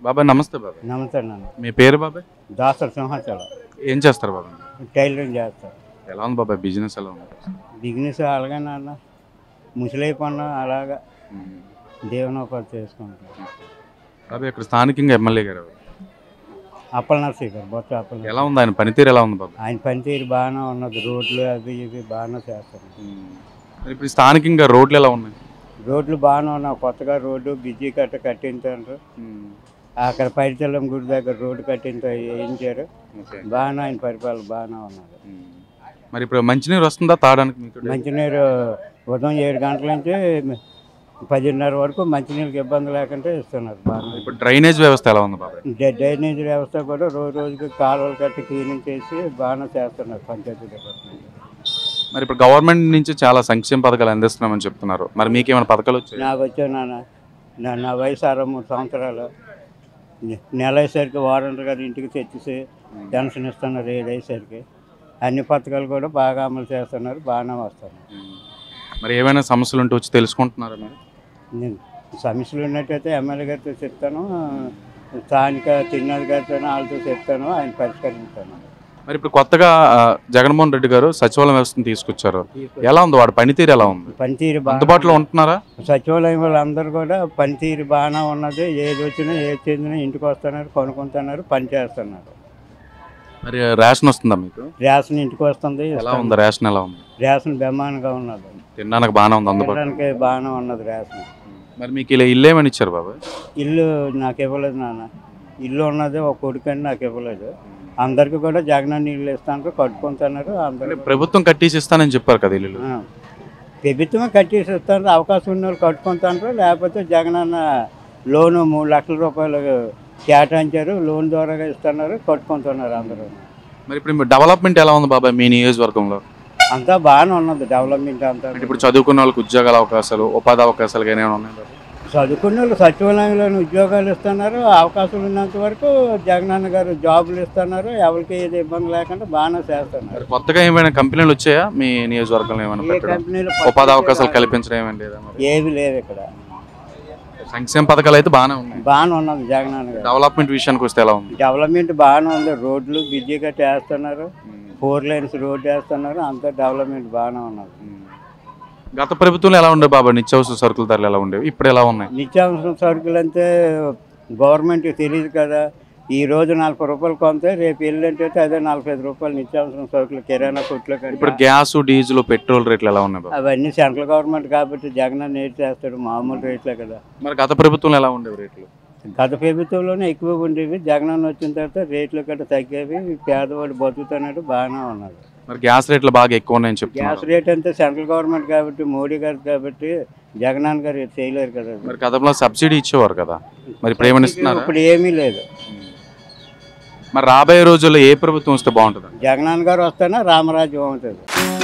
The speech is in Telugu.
బాబాయ్ నమస్తే బాబాయ్. నమస్తే నాన్న. మీ పేరు బాబాయ్? దాసర్ సింహాచలం. ఏం చేస్తారు బాబాయ్? టైలరింగ్ చేస్తారు. ఎలా ఉంది బాబాయ్ బిజినెస్? ఎలా ఉంది బిజినెస్? అలాగే నాన్న, ముసలి పనులు అలాగా జీవనోపాధి చేసుకుంటాం. బాబాయ్ ఇక్కడ స్థానికంగా ఎమ్మెల్యే గారు అప్పలనర్సీ గారు, బొత్స అప్పల. ఎలా ఉంది ఆయన పనితీరు? ఎలా ఉంది బాబాయ్? ఆయన పనితీరు బాగానే ఉన్నది. రోడ్లు అవి ఇవి బాగానే చేస్తారు. ఇప్పుడు స్థానికంగా రోడ్లు ఎలా ఉన్నాయి? రోడ్లు బాగానే ఉన్నాయి. కొత్తగా రోడ్డు బిజీ కట్టించారు. అక్కడ పైడితల్లం గుడి దగ్గర రోడ్డు వేయించారు. బాగానే ఆయన పరిపాలన బాగానే ఉన్నది. మరి ఇప్పుడు మంచినీరు వస్తుందా తాగడానికి? మీకు మంచినీరు ఉదయం 7 గంటల నుంచి 10:30 వరకు మంచినీళ్ళకి ఇబ్బంది లేకుండా ఇస్తున్నారు. బాగా. ఇప్పుడు డ్రైనేజ్ వ్యవస్థ ఎలా ఉంది బాబాయ్? డ్రైనేజ్ వ్యవస్థ కూడా రోజుకి కాలువలు కట్టి క్లీనింగ్ చేసి బాగానే చేస్తున్నారు పంచాయతీ డిపార్ట్మెంట్. మరి ఇప్పుడు గవర్నమెంట్ నుంచి చాలా సంక్షేమ పథకాలు అందిస్తున్నామని చెప్తున్నారు. మరి మీకు ఏమైనా పథకాలు వచ్చాయి? నాకు వచ్చాను నా వయసు 63 సంవత్సరాలు. నెల అయ్యేసరికి వారంటీ గారు ఇంటికి తెచ్చేసి పెన్షన్ ఇస్తున్నారు. 7 అయ్యేసరికి అన్ని పథకాలు కూడా బాగా అమలు చేస్తున్నారు. బాగానే వస్తున్నారు. మరి ఏమైనా సమస్యలు ఉంటే వచ్చి తెలుసుకుంటున్నారా? నేను సమస్యలు ఉన్నట్టయితే ఎమ్మెల్యే గారితో చెప్తాను, స్థానిక చిన్నది గారితో వాళ్ళతో చెప్తాను, ఆయన పరిష్కరిస్తాను. మరి ఇప్పుడు కొత్తగా జగన్మోహన్ రెడ్డి గారు సచివాలయం వ్యవస్థను తీసుకొచ్చారు. ఎలా ఉంది వాడు పనితీరు? ఎలా ఉంది? పనితీరు అందుబాటులో ఉంటున్నారా? సచివాలయం వాళ్ళందరూ కూడా పనితీరు బాగానే ఉన్నది. ఏది వచ్చినా ఏది చెందినా ఇంటికి వస్తున్నారు, కొనుక్కుంటున్నారు, పని చేస్తున్నారు. మరి రేషన్ వస్తుందా మీకు? రేషన్ ఇంటికి వస్తుంది. ఎలా ఉంది రేషన్? ఎలా ఉంది? రేషన్ బ్రహ్మాండంగా ఉన్నది. తినడానికి బాగానే ఉంది, అందుబాటులో బాగానే ఉన్నది రేషన్. మరి మీకు ఇలా ఇల్లు ఏమని ఇచ్చారు బాబాయ్? ఇల్లు నాకు ఇవ్వలేదు నాన్న. ఇల్లు ఉన్నది ఒక కొడుకని నాకు ఇవ్వలేదు. అందరికి కూడా జగనన్న ఇల్లు ఇస్తాను, కట్టుకుంటున్నారు. అందరూ ప్రభుత్వం కట్టేసి ఇస్తానని చెప్పారు కదా ఇల్లు. ప్రభుత్వమే కట్టేసి ఇస్తారు. అవకాశం ఉన్న వాళ్ళు కట్టుకుంటున్నారు. లేకపోతే జగనన్న లోను 3 లక్షల రూపాయలు కేటాయించారు. లోన్ ద్వారా ఇస్తున్నారు, కట్టుకుంటున్నారు అందరూ. మరి ఇప్పుడు డెవలప్మెంట్ ఎలా ఉంది బాబాయ్ మీ నియోజకవర్గంలో? అంతా బాగానే ఉన్నది డెవలప్మెంట్ అంతా. ఇప్పుడు చదువుకున్న వాళ్ళకి ఉద్యోగాల అవకాశాలు, ఉపాధి అవకాశాలు ఏమైనా ఉన్నాయి? చదువుకున్న వాళ్ళు సచివాలయంలోని ఉద్యోగాలు ఇస్తున్నారు. అవకాశం ఉన్నంత వరకు జగనన్న గారు జాబులు ఇస్తున్నారు. ఎవరికి ఏది ఇబ్బంది లేకుండా బాగానే చేస్తున్నారు. కొత్తగా ఏమైనా కంపెనీలు వచ్చాయా మీ నియోజకవర్గంలో? ఏమైనా కంపెనీలు ఉపాధి అవకాశాలు కల్పించడం ఏమైనా లేదా? ఏవి లేవు ఇక్కడ. సంక్షేమ పథకాలు అయితే బాగానే ఉన్నాయి. బాగానే ఉన్నది జగనన్న గారు. డెవలప్మెంట్ విషయానికి వస్తే ఎలా ఉంది? డెవలప్మెంట్ బాగానే ఉంది. రోడ్లు బిజీగా చేస్తున్నారు. 4 లైన్స్ రోడ్డు వేస్తున్నారు. అంతా డెవలప్మెంట్ బాగానే ఉన్నది. గత ప్రభుత్వంలో ఎలా ఉండే బాబా నిత్యావసర సరుకుల ధరలు ఎలా ఉండేవి? ఇప్పుడు ఎలా ఉన్నాయి? నిత్యావసర సరుకులు అంటే గవర్నమెంట్కి తెలియదు కదా. ఈ రోజు 40 రూపాయలు కొంటే రేపు వెళ్ళంటే అదే 45 రూపాయలు నిత్యావసర సరుకులు కిరాణా కొట్లు. ఇప్పుడు గ్యాస్, డీజిల్, పెట్రోల్ రేట్లు ఎలా ఉన్నాయి? అవన్నీ సెంట్రల్ గవర్నమెంట్ కాబట్టి జగన్ రేట్ చేస్తాడు. మామూలు రేట్లే కదా. మరి గత ప్రభుత్వంలో ఎలా ఉండేవి రేట్లు? గత ప్రభుత్వంలోనే ఎక్కువగా ఉండేవి. జగన్ వచ్చిన తర్వాత రేట్లు గట్రా తగ్గేవి. పేదవాడు బతుకుతున్నాడు, బాగానే ఉన్నాడు. మరి గ్యాస్ రేట్లు బాగా ఎక్కువ ఉన్నాయని చెప్తున్నారు. గ్యాస్ రేట్ అంటే సెంట్రల్ గవర్నమెంట్ కాబట్టి, మోడీ గారు కాబట్టి జగన్ గారు చేయలేరు కదా. మరి గతంలో సబ్సిడీ ఇచ్చేవారు కదా, మరి ఇప్పుడు ఏమని ఇస్తున్నారు? ఇప్పుడు ఏమీ లేదు. మరి రాబోయే రోజుల్లో ఏ ప్రభుత్వం వస్తే బాగుంటుంది? జగన్ గారు వస్తేనే రామరాజ్యం అవుతుంది.